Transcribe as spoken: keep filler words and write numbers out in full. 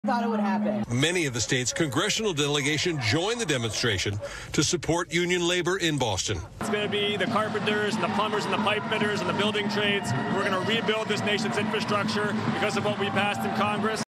thought it would happen. Many of the state's congressional delegation joined the demonstration to support union labor in Boston. It's going to be the carpenters and the plumbers and the pipe fitters and the building trades. We're going to rebuild this nation's infrastructure because of what we passed in Congress.